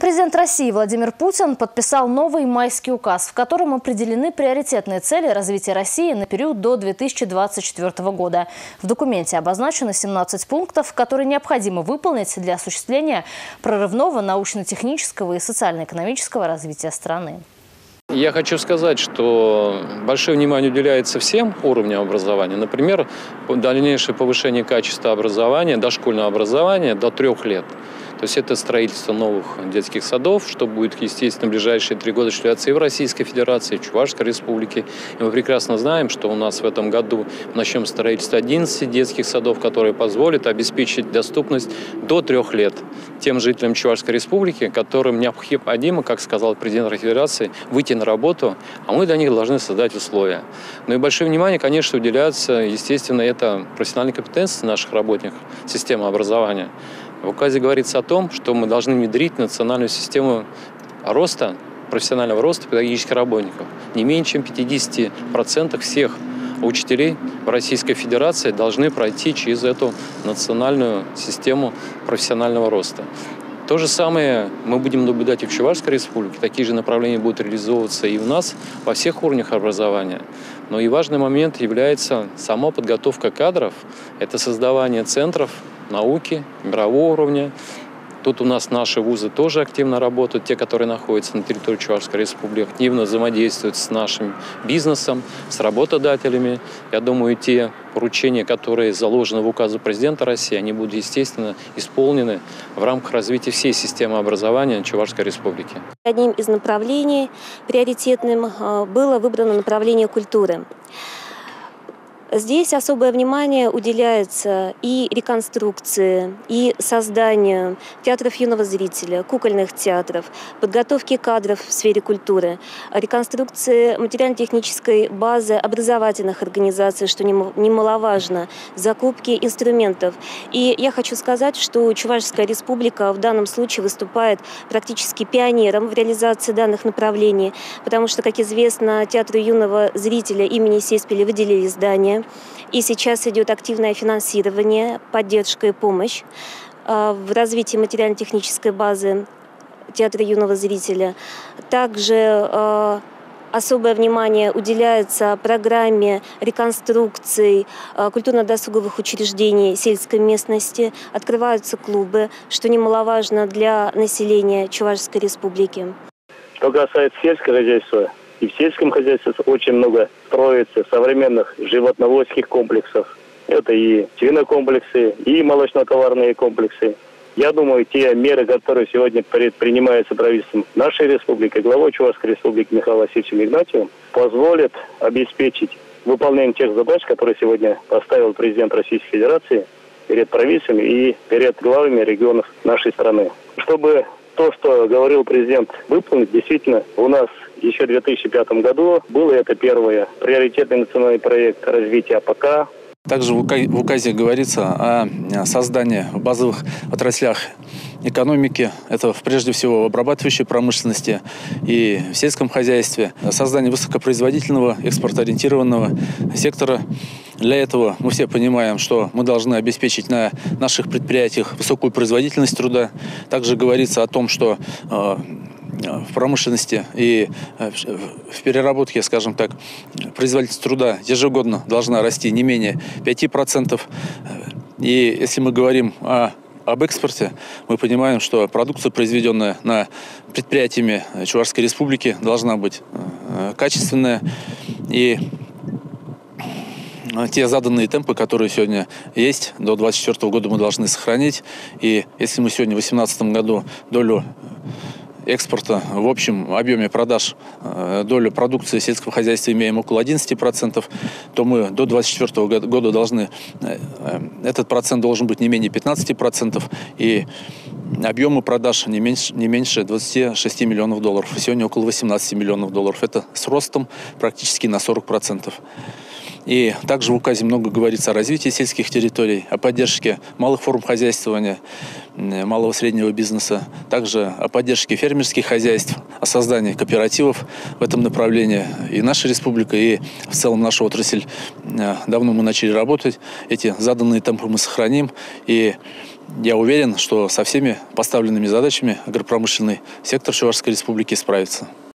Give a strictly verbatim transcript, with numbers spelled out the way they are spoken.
Президент России Владимир Путин подписал новый майский указ, в котором определены приоритетные цели развития России на период до две тысячи двадцать четвёртого года. В документе обозначено семнадцать пунктов, которые необходимо выполнить для осуществления прорывного научно-технического и социально-экономического развития страны. Я хочу сказать, что большое внимание уделяется всем уровням образования. Например, дальнейшее повышение качества образования, дошкольного образования до трех лет. То есть это строительство новых детских садов, что будет, естественно, в ближайшие три года осуществляться и в Российской Федерации, и в Чувашской Республике. И мы прекрасно знаем, что у нас в этом году начнем строительство одиннадцати детских садов, которые позволят обеспечить доступность до трех лет тем жителям Чувашской Республики, которым необходимо, как сказал президент Российской Федерации, выйти на работу, а мы для них должны создать условия. Ну и большое внимание, конечно, уделяется, естественно, это профессиональной компетенции наших работников системы образования. В указе говорится о том, что мы должны внедрить национальную систему роста, профессионального роста педагогических работников. Не менее чем пятьдесят процентов всех учителей в Российской Федерации должны пройти через эту национальную систему профессионального роста. То же самое мы будем наблюдать и в Чувашской Республике. Такие же направления будут реализовываться и у нас во всех уровнях образования. Но и важный момент является сама подготовка кадров. Это создавание центров науки, мирового уровня. Тут у нас наши вузы тоже активно работают, те, которые находятся на территории Чувашской Республики, активно взаимодействуют с нашим бизнесом, с работодателями. Я думаю, те поручения, которые заложены в указе президента России, они будут, естественно, исполнены в рамках развития всей системы образования Чувашской Республики. Одним из направлений приоритетным было выбрано направление культуры. Здесь особое внимание уделяется и реконструкции, и созданию театров юного зрителя, кукольных театров, подготовке кадров в сфере культуры, реконструкции материально-технической базы образовательных организаций, что немаловажно, закупки инструментов. И я хочу сказать, что Чувашская Республика в данном случае выступает практически пионером в реализации данных направлений, потому что, как известно, театру юного зрителя имени Сеспеля выделили здание. И сейчас идет активное финансирование, поддержка и помощь в развитии материально-технической базы театра юного зрителя. Также особое внимание уделяется программе реконструкций культурно-досуговых учреждений сельской местности. Открываются клубы, что немаловажно для населения Чувашской Республики. Что касается сельского хозяйства, и в сельском хозяйстве очень много строится современных животноводческих комплексов. Это и свинокомплексы, и молочно-товарные комплексы. Я думаю, те меры, которые сегодня предпринимаются правительством нашей республики, главой Чувашской Республики Михаилом Васильевичем Игнатьевым, позволят обеспечить выполнение тех задач, которые сегодня поставил президент Российской Федерации перед правительством и перед главами регионов нашей страны. Чтобы то, что говорил президент, выполнить, действительно, у нас еще в две тысячи пятом году было это первое приоритетный национальный проект развития АПК. Также в указе говорится о создании в базовых отраслях экономики. Это прежде всего в обрабатывающей промышленности и в сельском хозяйстве. Создание высокопроизводительного, экспортоориентированного сектора. Для этого мы все понимаем, что мы должны обеспечить на наших предприятиях высокую производительность труда. Также говорится о том, что в промышленности и в переработке, скажем так, производительность труда ежегодно должна расти не менее пяти процентов. И если мы говорим о, об экспорте, мы понимаем, что продукция, произведенная на предприятиями Чувашской Республики, должна быть качественная. И те заданные темпы, которые сегодня есть, до две тысячи двадцать четвёртого года мы должны сохранить. И если мы сегодня в две тысячи восемнадцатом году долю экспорта в общем объеме продаж, долю продукции сельского хозяйства имеем около одиннадцати процентов, то мы до две тысячи двадцать четвёртого года должны, этот процент должен быть не менее пятнадцати процентов, и объемы продаж не меньше, не меньше двадцати шести миллионов долларов. Сегодня около восемнадцати миллионов долларов. Это с ростом практически на сорок процентов. И также в указе много говорится о развитии сельских территорий, о поддержке малых форм хозяйствования, малого и среднего бизнеса, также о поддержке фермерских хозяйств, о создании кооперативов в этом направлении. И наша республика, и в целом наша отрасль, давно мы начали работать. Эти заданные темпы мы сохраним. И я уверен, что со всеми поставленными задачами агропромышленный сектор Чувашской республики справится.